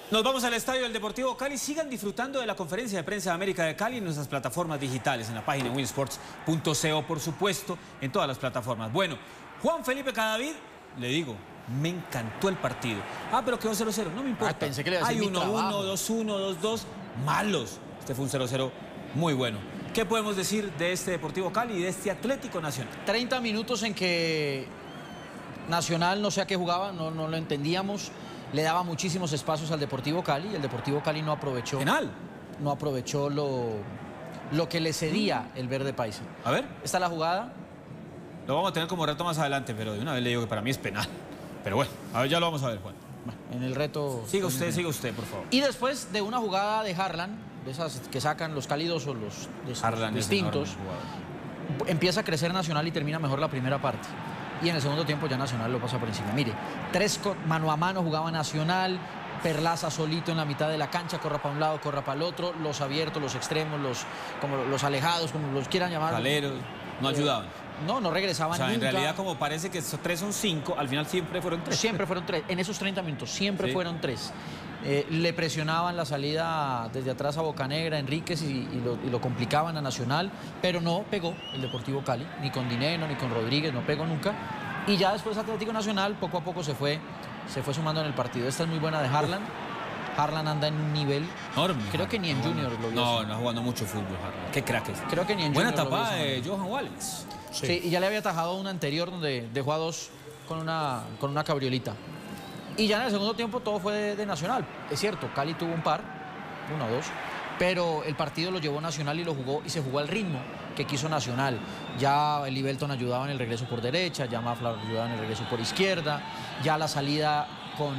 Nos vamos al estadio del Deportivo Cali. Sigan disfrutando de la conferencia de prensa de América de Cali en nuestras plataformas digitales, en la página winsports.co, por supuesto, en todas las plataformas. Bueno, Juan Felipe Cadavid, le digo, me encantó el partido. Ah, pero quedó 0-0, no me importa. Pensé que le iba a Hay decir 1-1, 2-1, 2-2, malos. Este fue un 0-0 muy bueno. ¿Qué podemos decir de este Deportivo Cali y de este Atlético Nacional? 30 minutos en que Nacional no sé a qué jugaba, no lo entendíamos. Le daba muchísimos espacios al Deportivo Cali y el Deportivo Cali no aprovechó. Penal. No aprovechó lo que le cedía el verde paisa. A ver. Esta es la jugada. Lo vamos a tener como reto más adelante, pero de una vez le digo que para mí es penal. Pero bueno, a ver, ya lo vamos a ver, Juan. Bueno, en el reto... Siga usted, por favor. Y después de una jugada de Harlan, de esas que sacan los cálidos o los distintos, empieza a crecer Nacional y termina mejor la primera parte. Y en el segundo tiempo ya Nacional lo pasa por encima. Mire, 3 mano a mano jugaba Nacional, Perlaza solito en la mitad de la cancha, corra para un lado, corra para el otro, los abiertos, los extremos, los alejados, como los quieran llamar. Caleros, no ayudaban. No regresaban, o sea, nunca. En realidad, como parece que esos 3 son 5, al final siempre fueron 3. Siempre fueron 3. En esos 30 minutos siempre fueron 3. Le presionaban la salida desde atrás a Bocanegra, Enríquez, y lo complicaban a Nacional, pero no pegó el Deportivo Cali, ni con Dineno, ni con Rodríguez, no pegó nunca. Y ya después Atlético Nacional poco a poco se fue sumando en el partido. Esta es muy buena de Harlan. Harlan anda en un nivel enorme. Creo que ni en Junior lo vio. No, jugando mucho fútbol, Harlan. Qué crack es. Creo que ni en Buena Junior. Buena tapada de Johan Wallace. Sí, y ya le había atajado una anterior donde dejó a 2 con una cabriolita. Y ya en el segundo tiempo todo fue de Nacional. Es cierto, Cali tuvo un par, 1 o 2, pero el partido lo llevó Nacional y lo jugó y se jugó al ritmo que quiso Nacional. Ya el Libelton ayudaba en el regreso por derecha, ya Mafla ayudaba en el regreso por izquierda, ya la salida con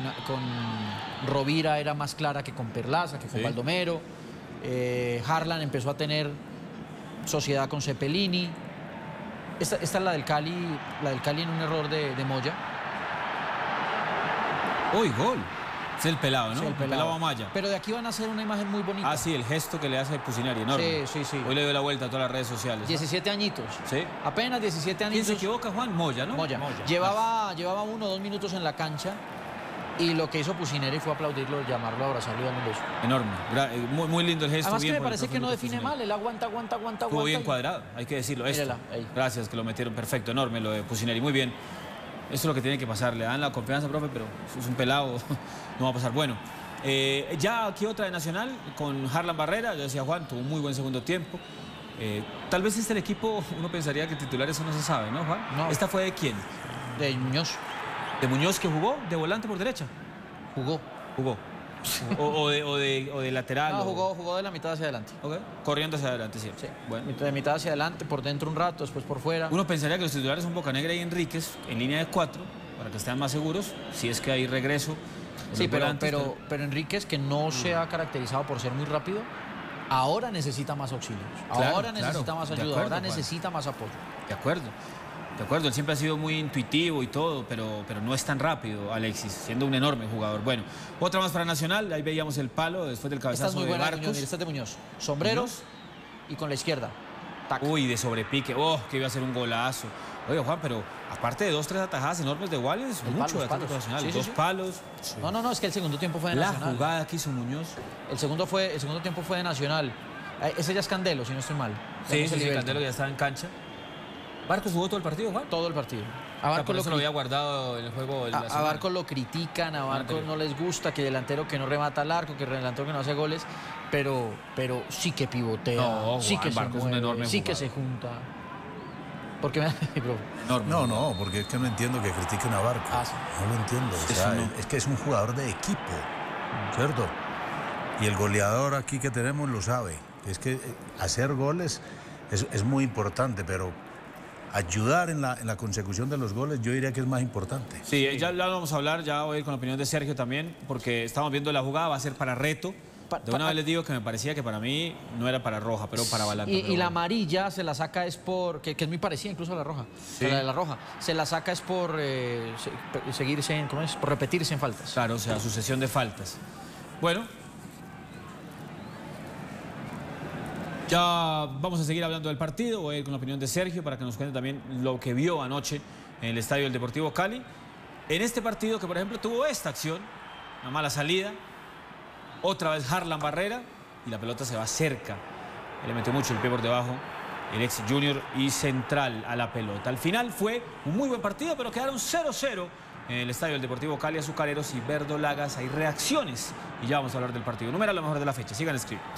Rovira era más clara que con Perlaza, que con Baldomero. Harlan empezó a tener sociedad con Cepelini. Esta es la del Cali en un error de Moya. ¡Uy, gol! Es el pelado, ¿no? Sí, el pelado Amaya. Pero de aquí van a hacer una imagen muy bonita. Ah, sí, el gesto que le hace Pusineri, enorme. Sí. Hoy le dio la vuelta a todas las redes sociales. 17 añitos. Sí. Apenas 17 añitos. ¿Quién se equivoca, Juan? Moya, ¿no? Moya. Llevaba 1 o 2 minutos en la cancha y lo que hizo Pusineri fue aplaudirlo, llamarlo, abrazarlo y darle un beso. Enorme. Muy lindo el gesto. Además que me parece que no define mal. Él aguanta. Estuvo bien cuadrado, hay que decirlo. Gracias, que lo metieron perfecto. Enorme lo de Pusineri. Muy bien. Eso es lo que tiene que pasar. Le dan la confianza, profe, pero es un pelado. No va a pasar. Bueno, ya aquí otra de Nacional con Harlan Barrera. Ya decía Juan, tuvo un muy buen segundo tiempo. Tal vez el equipo, uno pensaría que titular eso no se sabe, ¿no, Juan? No. ¿Esta fue de quién? De Muñoz. ¿De Muñoz que jugó? ¿De volante por derecha? Jugó. o de lateral. No, jugó de la mitad hacia adelante. Okay. Corriendo hacia adelante, sí. Bueno. De mitad hacia adelante, por dentro un rato, después por fuera. Uno pensaría que los titulares son Bocanegra y Enríquez en línea de 4, para que estén más seguros, si es que hay regreso. Sí, pero Enríquez, que no se ha caracterizado por ser muy rápido, ahora necesita más auxilios. Ahora necesita más ayuda, ahora necesita más apoyo. De acuerdo, él siempre ha sido muy intuitivo y todo, pero no es tan rápido, Alexis, siendo un enorme jugador. Bueno, otra más para Nacional, ahí veíamos el palo después del cabezazo de Barcos. Esta es de Muñoz. Sombreros y con la izquierda. Tac. Uy, de sobrepique, que iba a ser un golazo. Oye, Juan, pero aparte de 2, 3 atajadas enormes de Wallace, mucho de Atlético Nacional. 2 palos. Sí. No, es que el segundo tiempo fue de Nacional. La jugada que hizo Muñoz. El segundo tiempo fue de Nacional. Ese ya es Candelo, si no estoy mal. Sí, Candelo ya estaba en cancha. ¿Barcos jugó todo el partido, Juan? Todo el partido. A Barcos lo había guardado en el juego de la semana. A Barcos lo critican, a Barcos no les gusta, que delantero que no remata al arco, que delantero que no hace goles, pero sí que pivotea, sí que Barcos es un enorme sí que se junta. ¿Por qué me No, porque es que no entiendo que critiquen a Barcos. No lo entiendo. O sea, es que es un jugador de equipo, ¿cierto? Y el goleador aquí que tenemos lo sabe. Es que hacer goles es muy importante, pero ayudar en la consecución de los goles yo diría que es más importante. Sí, ya lo vamos a hablar, ya voy a ir con la opinión de Sergio también, porque estamos viendo la jugada, va a ser para reto. De una vez les digo que me parecía que para mí no era para roja, pero para Balanta. Y la amarilla se la saca es por, que es muy parecida incluso a la roja, la de la roja, se la saca es por seguirse en, por repetirse en faltas. Claro, o sea, sucesión de faltas. Bueno, ya vamos a seguir hablando del partido, voy a ir con la opinión de Sergio para que nos cuente también lo que vio anoche en el estadio del Deportivo Cali. En este partido que, por ejemplo, tuvo esta acción, una mala salida, Otra vez Harlan Barrera y la pelota se va cerca. Le metió mucho el pie por debajo el ex Junior y central a la pelota. Al final fue un muy buen partido, pero quedaron 0-0 en el estadio del Deportivo Cali. Azucareros y Verdolagas. Hay reacciones y ya vamos a hablar del partido. Número a lo mejor de la fecha. Sigan escribiendo.